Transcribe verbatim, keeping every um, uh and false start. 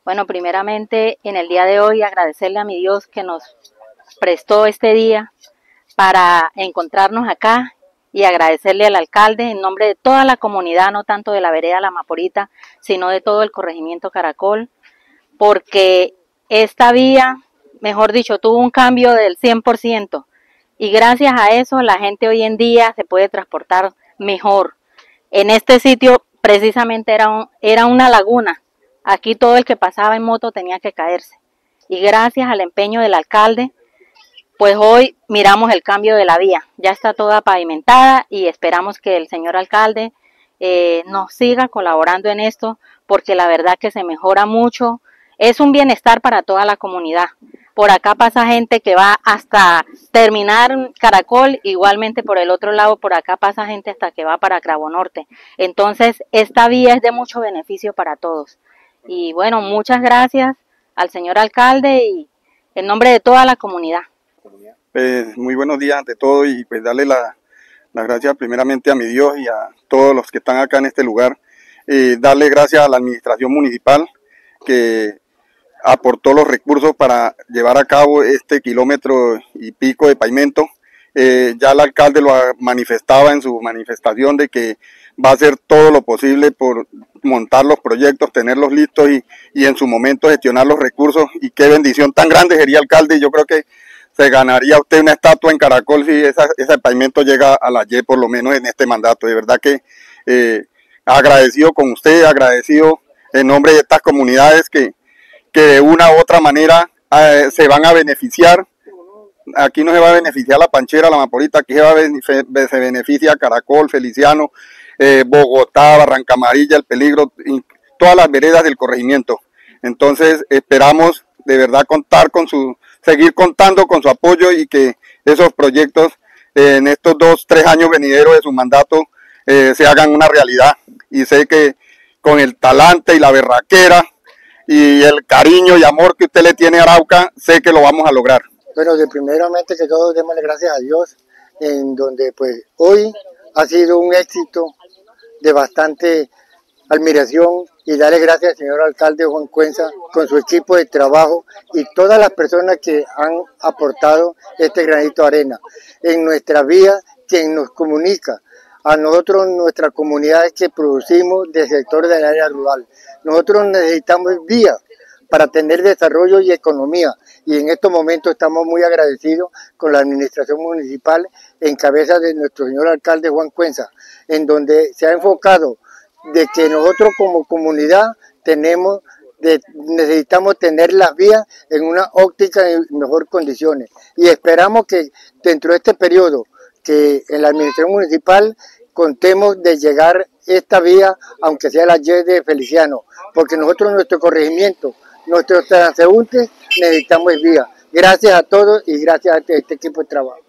Bueno, primeramente en el día de hoy agradecerle a mi Dios que nos prestó este día para encontrarnos acá y agradecerle al alcalde en nombre de toda la comunidad, no tanto de la vereda La Maporita, sino de todo el corregimiento Caracol, porque esta vía, mejor dicho, tuvo un cambio del cien por ciento y gracias a eso la gente hoy en día se puede transportar mejor. En este sitio precisamente era, un, era una laguna. Aquí todo el que pasaba en moto tenía que caerse. Y gracias al empeño del alcalde, pues hoy miramos el cambio de la vía. Ya está toda pavimentada y esperamos que el señor alcalde eh, nos siga colaborando en esto, porque la verdad que se mejora mucho. Es un bienestar para toda la comunidad. Por acá pasa gente que va hasta terminar Caracol, igualmente por el otro lado, por acá pasa gente hasta que va para Cravo Norte. Entonces, esta vía es de mucho beneficio para todos. Y bueno, muchas gracias al señor alcalde y en nombre de toda la comunidad. Pues muy buenos días ante todo y pues darle la, las gracias primeramente a mi Dios y a todos los que están acá en este lugar. Eh, darle gracias a la administración municipal que aportó los recursos para llevar a cabo este kilómetro y pico de pavimento. Eh, ya el alcalde lo manifestaba en su manifestación de que va a hacer todo lo posible por montar los proyectos, tenerlos listos y, y en su momento gestionar los recursos. Y qué bendición tan grande sería, alcalde. Yo creo que se ganaría usted una estatua en Caracol si esa, ese pavimento llega a la Y, por lo menos en este mandato. De verdad que eh, agradecido con usted, agradecido en nombre de estas comunidades que, que de una u otra manera eh, se van a beneficiar. Aquí no se va a beneficiar la Panchera, la Maporita, aquí se, va a se beneficia Caracol, Feliciano, eh, Bogotá, Barranca Amarilla, El Peligro, y todas las veredas del corregimiento. Entonces esperamos de verdad contar con su, seguir contando con su apoyo y que esos proyectos eh, en estos dos, tres años venideros de su mandato eh, se hagan una realidad. Y sé que con el talante y la berraquera y el cariño y amor que usted le tiene a Arauca, sé que lo vamos a lograr. Bueno, de primeramente que todos démosle gracias a Dios, en donde pues hoy ha sido un éxito de bastante admiración y darle gracias al señor alcalde Juan Cuenza con su equipo de trabajo y todas las personas que han aportado este granito de arena en nuestra vía, quien nos comunica a nosotros, nuestras comunidades que producimos del sector del área rural. Nosotros necesitamos vías para tener desarrollo y economía, y en estos momentos estamos muy agradecidos con la administración municipal en cabeza de nuestro señor alcalde Juan Cuenza, en donde se ha enfocado de que nosotros como comunidad tenemos, de, necesitamos tener las vías en una óptica en mejor condiciones, y esperamos que dentro de este periodo que en la administración municipal contemos de llegar esta vía, aunque sea la Y de Feliciano, porque nosotros en nuestro corregimiento, nuestros transeúntes necesitamos vía. Gracias a todos y gracias a este equipo de trabajo.